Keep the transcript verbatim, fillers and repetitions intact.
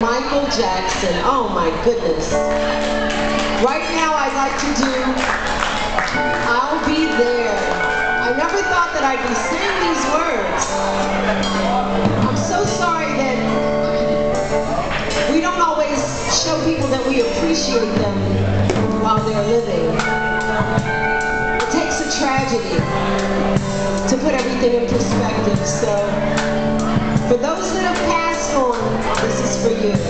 Michael Jackson. Oh my goodness. Right now I'd like to do I'll Be There. I never thought that I'd be saying these words. I'm so sorry that we don't always show people that we appreciate them while they're living. It takes a tragedy to put everything in perspective. So for those that have passed on, this is for you.